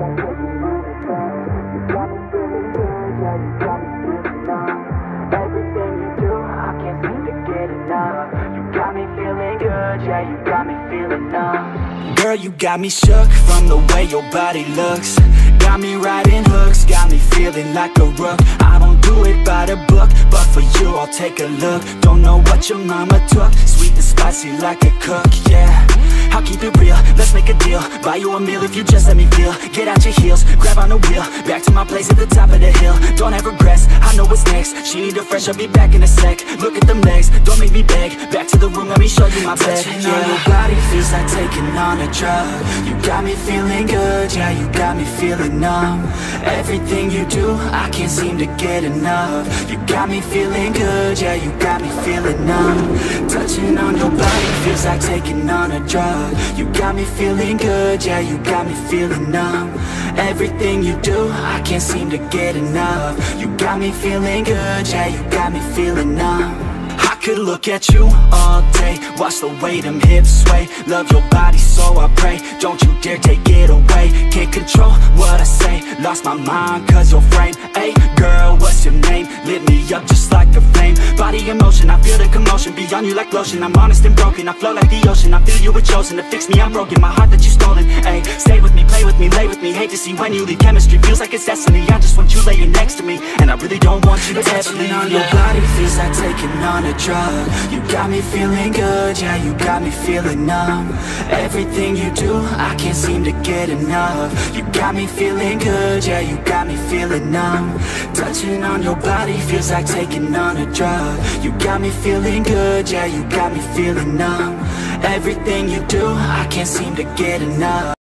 Everything you do, I can't seem to get enough. You got me feeling good, yeah, you got me feeling numb. Girl, you got me shook from the way your body looks. Got me riding hooks, got me feeling like a rook. I don't do it by the book, but for you I'll take a look. Don't know what your mama took, sweet and spicy like a cook, yeah. I'll keep it real, let's make a deal. Buy you a meal if you just let me feel. Get out your heels, grab on the wheel. Back to my place at the top of the hill. Don't have regrets, I know what's next. She need a fresh, I'll be back in a sec. Look at them legs, don't make me beg. Back to the room, let me show you my bed. Touching on your body feels like taking on a drug. You got me feeling good, yeah, you got me feeling numb. Everything you do, I can't seem to get enough. You got me feeling good, yeah, you got me feeling numb. Touching on your body feels like taking on a drug. You got me feeling good, yeah, you got me feeling numb. Everything you do, I can't seem to get enough. You got me feeling good, yeah, you got me feeling numb. I could look at you all day, watch the way them hips sway. Love your body so I pray, don't you dare take it away. Can't control what I say, lost my mind cause your frame. Hey girl, what's your name? Lit me up just like a flame. Body in motion, I feel the commotion. Be on you like lotion, I'm honest and broken. I flow like the ocean, I feel you were chosen to fix me, I'm broken. My heart that you stolen, hey. Stay with me, play with me, lay with me. Hate to see when you leave, chemistry feels like it's destiny. I just want you laying next to me, and I really don't want you to ever leave. On your body feels like taking on a drug. You got me feeling good, yeah, you got me feeling numb. Everything you do, I can't seem to get enough. You got me feeling good, yeah, you got me feeling numb. Touching on your body feels like taking on a drug. You got me feeling good, yeah, you got me feeling numb. Everything you do, I can't seem to get enough.